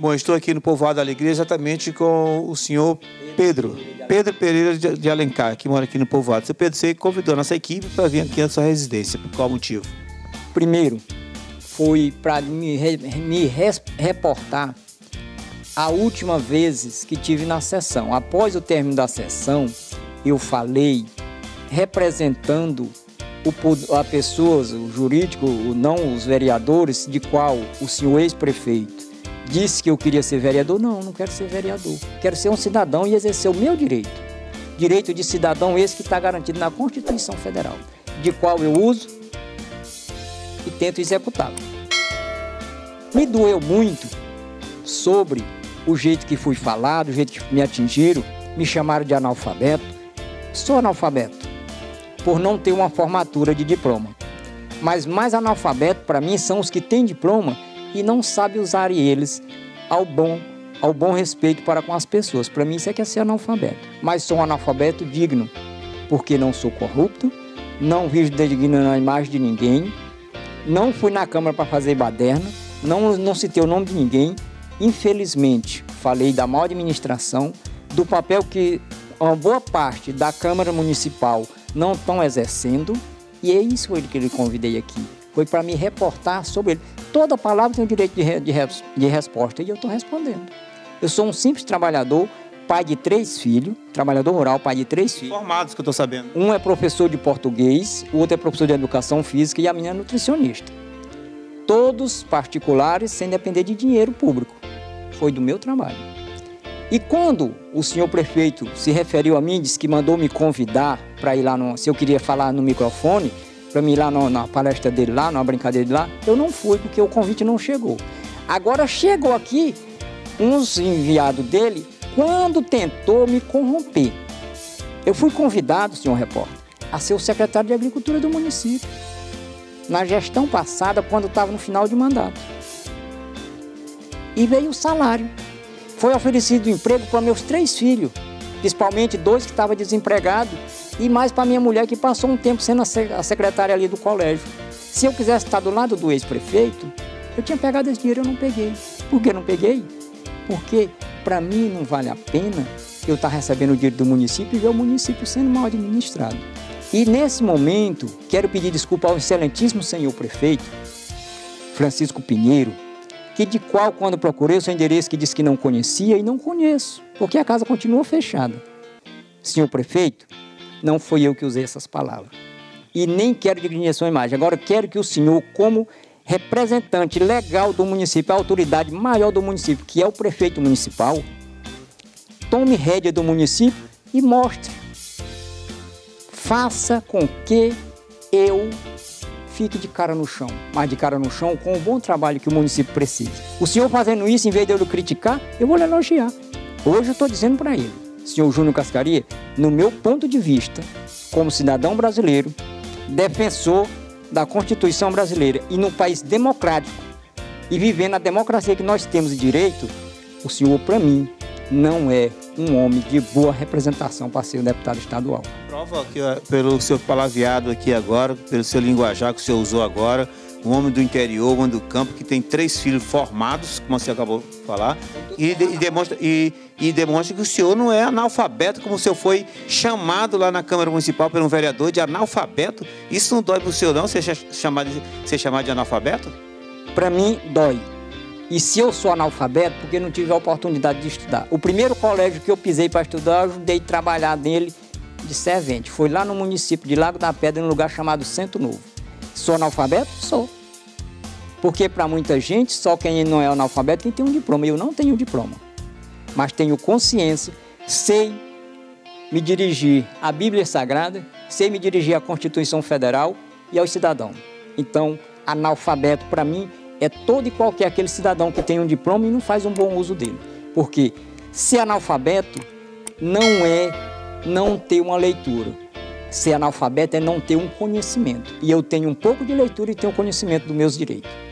Bom, eu estou aqui no Povoado da Alegria exatamente com o senhor Pedro Pereira de Alencar, que mora aqui no Povoado. Seu Pedro, você convidou a nossa equipe para vir aqui na sua residência. Por qual motivo? Primeiro, foi para me reportar a última vez que tive na sessão. Após o término da sessão, eu falei representando a pessoas, o jurídico, não os vereadores, de qual o senhor ex-prefeito disse que eu queria ser vereador. Não quero ser vereador. Quero ser um cidadão e exercer o meu direito. Direito de cidadão esse que está garantido na Constituição Federal, de qual eu uso e tento executá-lo. Me doeu muito sobre o jeito que fui falado, o jeito que me atingiram, me chamaram de analfabeto. Sou analfabeto por não ter uma formatura de diploma. Mas mais analfabeto para mim são os que têm diploma e não sabem usar eles ao bom respeito para com as pessoas. Para mim isso é que é ser analfabeto. Mas sou um analfabeto digno, porque não sou corrupto, não vivo designando a imagem de ninguém, não fui na Câmara para fazer baderna, não citei o nome de ninguém. Infelizmente, falei da má administração, do papel que uma boa parte da Câmara Municipal não estão exercendo, e é isso que ele convidei aqui. Foi para me reportar sobre ele. Toda palavra tem o direito de resposta, e eu estou respondendo. Eu sou um simples trabalhador, pai de 3 filhos, trabalhador rural, pai de 3 filhos. Formados, que eu estou sabendo. Um é professor de português, o outro é professor de educação física e a minha é nutricionista. Todos particulares, sem depender de dinheiro público. Foi do meu trabalho. E quando o senhor prefeito se referiu a mim, disse que mandou me convidar para ir lá, se eu queria falar no microfone, para mim ir lá na palestra dele lá, numa brincadeira dele lá, eu não fui porque o convite não chegou. Agora chegou aqui uns enviados dele quando tentou me corromper. Eu fui convidado, senhor repórter, a ser o secretário de Agricultura do município, na gestão passada, quando estava no final de mandato. E veio o salário. Foi oferecido emprego para meus 3 filhos, principalmente 2 que estavam desempregados, e mais para minha mulher que passou um tempo sendo a secretária ali do colégio. Se eu quisesse estar do lado do ex-prefeito, eu tinha pegado esse dinheiro, eu não peguei. Por que não peguei? Porque para mim não vale a pena eu estar recebendo o dinheiro do município e ver o município sendo mal administrado. E nesse momento, quero pedir desculpa ao excelentíssimo senhor prefeito, Francisco Pinheiro, que de qual, quando procurei o seu endereço, que disse que não conhecia, e não conheço, porque a casa continua fechada. Senhor prefeito, não foi eu que usei essas palavras. E nem quero digredir a sua imagem. Agora quero que o senhor, como representante legal do município, a autoridade maior do município, que é o prefeito municipal, tome rédea do município e mostre. Faça com que eu fique de cara no chão, mas de cara no chão com o bom trabalho que o município precisa. O senhor fazendo isso, em vez de eu criticar, eu vou lhe elogiar. Hoje eu estou dizendo para ele, senhor Júnior Cascaria, no meu ponto de vista, como cidadão brasileiro, defensor da Constituição brasileira e num país democrático e vivendo a democracia que nós temos de direito, o senhor, para mim, não é um homem de boa representação para ser um deputado estadual. Prova que pelo seu palavreado aqui agora, pelo seu linguajar que o senhor usou agora, um homem do interior, um homem do campo, que tem 3 filhos formados, como você acabou de falar, e demonstra que o senhor não é analfabeto, como o senhor foi chamado lá na Câmara Municipal pelo vereador de analfabeto. Isso não dói para o senhor não, ser chamado de analfabeto? Para mim, dói. E se eu sou analfabeto, porque não tive a oportunidade de estudar. O primeiro colégio que eu pisei para estudar, eu ajudei a trabalhar nele de servente. Foi lá no município de Lago da Pedra, num lugar chamado Centro Novo. Sou analfabeto? Sou. Porque para muita gente, só quem não é analfabeto, quem tem um diploma. Eu não tenho diploma. Mas tenho consciência, sei me dirigir à Bíblia Sagrada, sei me dirigir à Constituição Federal e aos cidadãos. Então, analfabeto para mim é todo e qualquer aquele cidadão que tem um diploma e não faz um bom uso dele. Porque ser analfabeto não é não ter uma leitura. Ser analfabeto é não ter um conhecimento. E eu tenho um pouco de leitura e tenho conhecimento dos meus direitos.